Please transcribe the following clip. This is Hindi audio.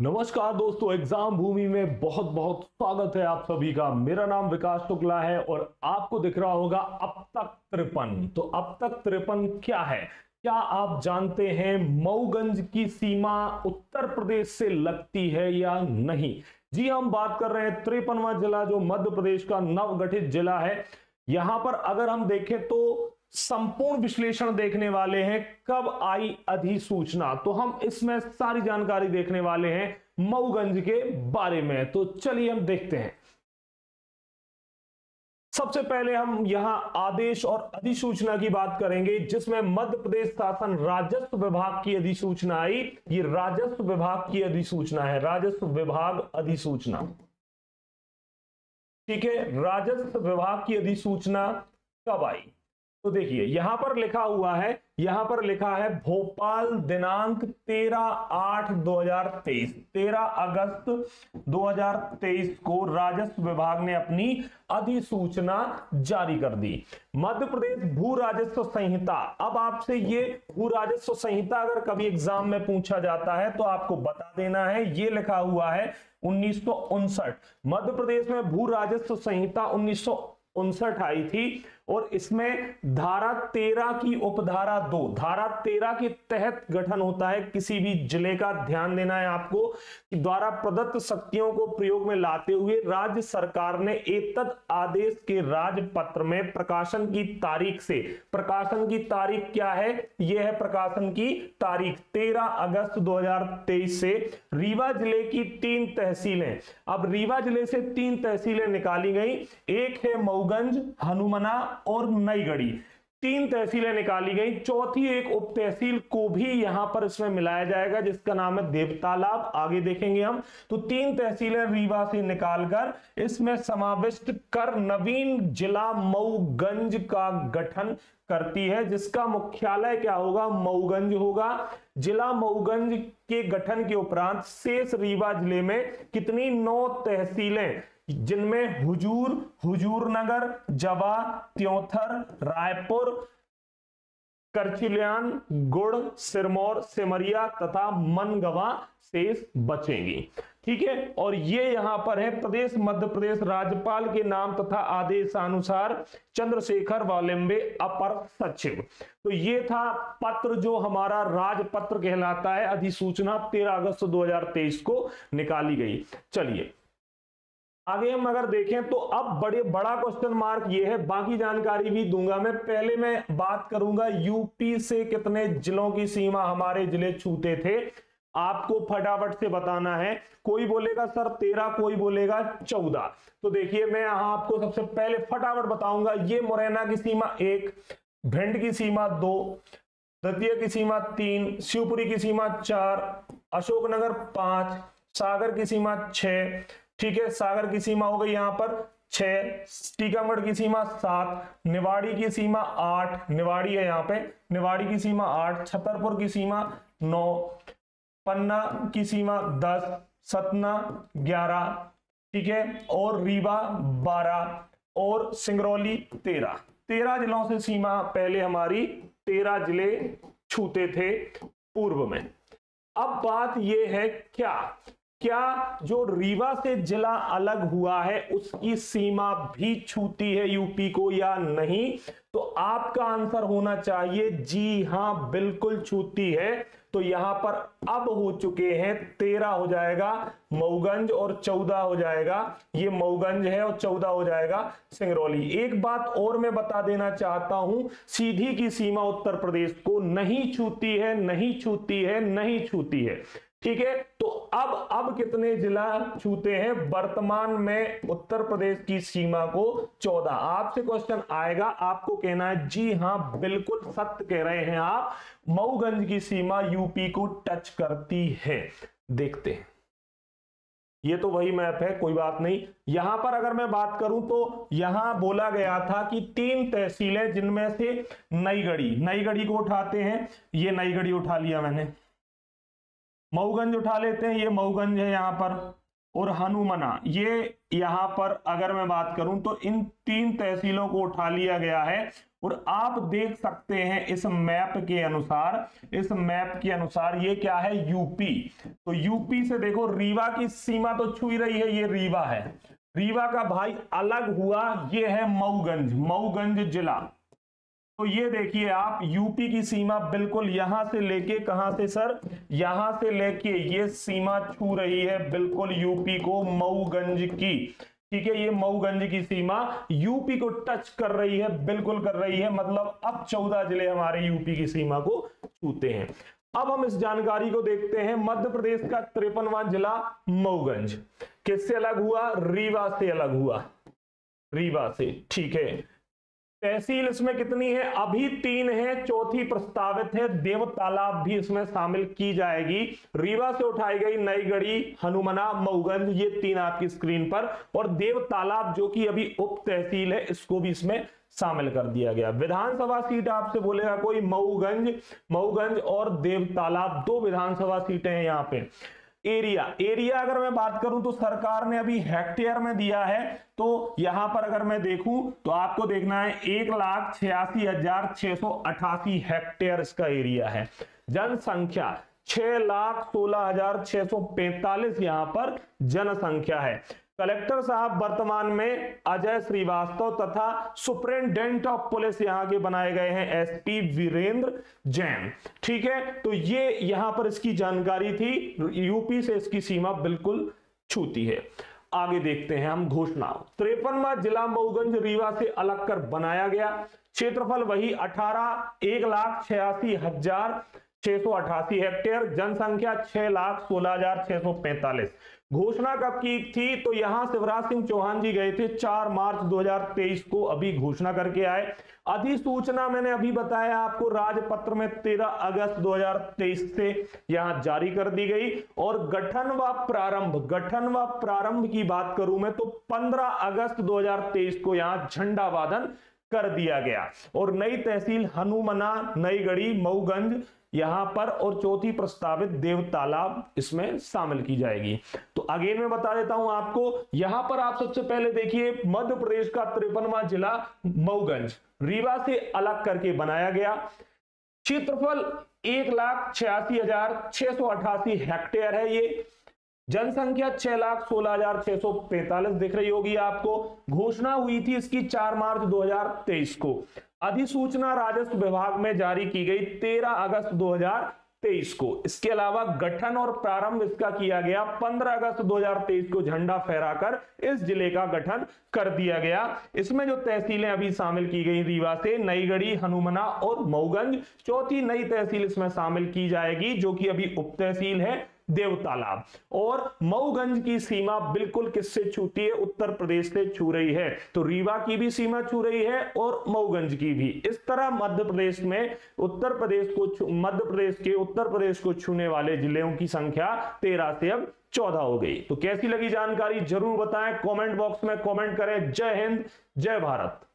नमस्कार दोस्तों, एग्जाम भूमि में बहुत बहुत स्वागत है आप सभी का। मेरा नाम विकास शुक्ला है और आपको दिख रहा होगा अब तक 53। तो अब तक 53 क्या है? क्या आप जानते हैं मऊगंज की सीमा उत्तर प्रदेश से लगती है या नहीं? जी, हम बात कर रहे हैं 53वां जिला जो मध्य प्रदेश का नवगठित जिला है। यहां पर अगर हम देखें तो संपूर्ण विश्लेषण देखने वाले हैं कब आई अधिसूचना, तो हम इसमें सारी जानकारी देखने वाले हैं मऊगंज के बारे में। तो चलिए हम देखते हैं। सबसे पहले हम यहां आदेश और अधिसूचना की बात करेंगे, जिसमें मध्य प्रदेश शासन राजस्व विभाग की अधिसूचना आई। ये राजस्व विभाग की अधिसूचना है, राजस्व विभाग अधिसूचना। ठीक है, राजस्व विभाग की अधिसूचना कब आई? तो देखिए यहां पर लिखा हुआ है, यहां पर लिखा है भोपाल दिनांक 13/8/2023, 13 अगस्त 2023 को राजस्व विभाग ने अपनी अधिसूचना जारी कर दी। मध्य प्रदेश भू राजस्व संहिता। अब आपसे ये भू राजस्व संहिता अगर कभी एग्जाम में पूछा जाता है तो आपको बता देना है, ये लिखा हुआ है 1959। मध्य प्रदेश में भू राजस्व संहिता 1959 आई थी और इसमें धारा 13 की उपधारा 2, धारा 13 के तहत गठन होता है किसी भी जिले का। ध्यान देना है आपको कि द्वारा प्रदत्त शक्तियों को प्रयोग में लाते हुए राज्य सरकार ने एतद आदेश के राजपत्र में प्रकाशन की तारीख से, प्रकाशन की तारीख क्या है? यह है प्रकाशन की तारीख 13 अगस्त 2023 से रीवा जिले की 3 तहसीलें। अब रीवा जिले से 3 तहसीलें निकाली गई, एक है मऊगंज, हनुमना और नईगढ़ी। 3 तहसीलें निकाली गई। चौथी एक उप तहसील को भी यहां पर इसमें मिलाया जाएगा जिसका नाम है देवतालाब, आगे देखेंगे हम। तो 3 तहसीलें रीवा से निकालकर इसमें समाविष्ट कर नवीन जिला मऊगंज का गठन करती है, जिसका मुख्यालय क्या होगा? मऊगंज होगा। जिला मऊगंज के गठन के उपरांत शेष रीवा जिले में कितनी? 9 तहसीलें, जिनमें हुजूर, हुजूर नगर, जवा, त्योंथर, रायपुर, करचिलियान, गुड़, सिरमौर, सिमरिया तथा मनगवा शेष बचेंगी। ठीक है, और ये यहां पर है प्रदेश मध्य प्रदेश राज्यपाल के नाम तथा आदेशानुसार चंद्रशेखर वालिम्बे अपर सचिव। तो ये था पत्र जो हमारा राजपत्र कहलाता है। अधिसूचना 13 अगस्त 2023 को निकाली गई। चलिए आगे हम अगर देखें तो अब बड़ा क्वेश्चन मार्क ये है, बाकी जानकारी भी दूंगा मैं। पहले मैं बात करूंगा यूपी से कितने जिलों की सीमा हमारे जिले छूते थे। आपको फटाफट से बताना है। कोई बोलेगा सर 13, कोई बोलेगा 14। तो देखिए मैं यहां आपको सबसे पहले फटाफट बताऊंगा। ये मुरैना की सीमा 1, भिंड की सीमा 2, दतिया की सीमा 3, शिवपुरी की सीमा 4, अशोकनगर 5, सागर की सीमा 6। ठीक है, सागर की सीमा हो गई यहां पर 6, टीकमगढ़ की सीमा 7, निवाड़ी की सीमा 8, निवाड़ी है यहां पे, निवाड़ी की सीमा 8, छतरपुर की सीमा 9, पन्ना की सीमा 10, सतना 11, ठीक है, और रीवा 12 और सिंगरौली 13। 13 जिलों से सीमा पहले हमारी 13 जिले छूते थे पूर्व में। अब बात यह है क्या जो रीवा से जिला अलग हुआ है उसकी सीमा भी छूती है यूपी को या नहीं? तो आपका आंसर होना चाहिए जी हां, बिल्कुल छूती है। तो यहां पर अब हो चुके हैं 13 हो जाएगा मऊगंज और 14 हो जाएगा, ये मऊगंज है, और 14 हो जाएगा सिंगरौली। एक बात और मैं बता देना चाहता हूं, सीधी की सीमा उत्तर प्रदेश को नहीं छूती है, नहीं छूती है, नहीं छूती है। ठीक है, तो अब कितने जिला छूते हैं? वर्तमान में उत्तर प्रदेश की सीमा को 14। आपसे क्वेश्चन आएगा, आपको कहना है जी हां, बिल्कुल सत्य कह रहे हैं आप, मऊगंज की सीमा यूपी को टच करती है। देखते हैं, ये तो वही मैप है, कोई बात नहीं। यहां पर अगर मैं बात करूं तो यहां बोला गया था कि 3 तहसीलें, जिनमें से नईगढ़ी को उठाते हैं, ये नईगढ़ी उठा लिया मैंने। मऊगंज उठा लेते हैं, ये मऊगंज है यहां पर, और हनुमना, ये यहां पर अगर मैं बात करूं तो इन 3 तहसीलों को उठा लिया गया है। और आप देख सकते हैं इस मैप के अनुसार ये क्या है, यूपी। तो यूपी से देखो रीवा की सीमा तो छू ही रही है, ये रीवा है। रीवा का भाई अलग हुआ, ये है मऊगंज जिला। तो ये देखिए आप, यूपी की सीमा बिल्कुल यहां से लेके, कहां से सर, यहां से लेके ये सीमा छू रही है बिल्कुल यूपी को, मऊगंज की। ठीक है, ये मऊगंज की सीमा यूपी को टच कर रही है, बिल्कुल कर रही है। मतलब अब 14 जिले हमारे यूपी की सीमा को छूते हैं। अब हम इस जानकारी को देखते हैं। मध्य प्रदेश का 53वां जिला मऊगंज किससे अलग हुआ, रीवा से अलग हुआ, रीवा से। ठीक है, तहसील इसमें कितनी है, अभी 3 है, चौथी प्रस्तावित है, देव तालाब भी इसमें शामिल की जाएगी। रीवा से उठाई गई नईगढ़ी, हनुमना, मऊगंज, ये 3 आपकी स्क्रीन पर, और देव तालाब जो कि अभी उप तहसील है, इसको भी इसमें शामिल कर दिया गया। विधानसभा सीट आपसे बोलेगा कोई, मऊगंज और देव तालाब 2 विधानसभा सीटें हैं यहाँ पे। एरिया अगर मैं बात करूं तो सरकार ने अभी हेक्टेयर में दिया है। तो यहां पर अगर मैं देखूं तो आपको देखना है 1,86,688 हेक्टेयर इसका एरिया है। जनसंख्या 6,16,645 यहां पर जनसंख्या है। कलेक्टर साहब वर्तमान में अजय श्रीवास्तव तथा सुपरिटेंडेंट ऑफ पुलिस यहां के बनाए गए हैं एसपी वीरेंद्र जैन। ठीक है, तो ये यहां पर इसकी जानकारी थी। यूपी से इसकी सीमा बिल्कुल छूती है। आगे देखते हैं हम घोषणा। 53वां जिला मऊगंज रीवा से अलग कर बनाया गया। क्षेत्रफल वही 1,86,688 हेक्टेयर, जनसंख्या 6,16,645। घोषणा कब की थी, तो यहां शिवराज सिंह चौहान जी गए थे 4 मार्च 2023 को, अभी घोषणा करके आए। अधिसूचना मैंने अभी बताया आपको, राजपत्र में 13 अगस्त 2023 से यहां जारी कर दी गई। और गठन व प्रारंभ की बात करूं मैं तो 15 अगस्त 2023 को यहां झंडा वादन कर दिया गया। और नई तहसील हनुमना, नईगढ़ी, मऊगंज यहां पर, और चौथी प्रस्तावित देव तालाब इसमें शामिल की जाएगी। तो अगेन मैं बता देता हूं आपको, यहां पर आप सबसे पहले देखिए मध्य प्रदेश का 53वां जिला मऊगंज रीवा से अलग करके बनाया गया। क्षेत्रफल 1,86,688 हेक्टेयर है ये। जनसंख्या 6,16,645 दिख रही होगी आपको। घोषणा हुई थी इसकी 4 मार्च 2023 को। अधिसूचना राजस्व विभाग में जारी की गई 13 अगस्त 2023 को। इसके अलावा गठन और प्रारंभ इसका किया गया 15 अगस्त 2023 को, झंडा फहराकर इस जिले का गठन कर दिया गया। इसमें जो तहसीलें अभी शामिल की गई रीवा से, नईगढ़ी, हनुमना और मऊगंज, चौथी नई तहसील इसमें शामिल की जाएगी जो कि अभी उप तहसील है, देव तालाब। और मऊगंज की सीमा बिल्कुल किससे छूती है, उत्तर प्रदेश से छू रही है। तो रीवा की भी सीमा छू रही है और मऊगंज की भी। इस तरह मध्य प्रदेश में उत्तर प्रदेश को छूने वाले जिलों की संख्या 13 से अब 14 हो गई। तो कैसी लगी जानकारी जरूर बताएं, कमेंट बॉक्स में कमेंट करें। जय हिंद, जय भारत।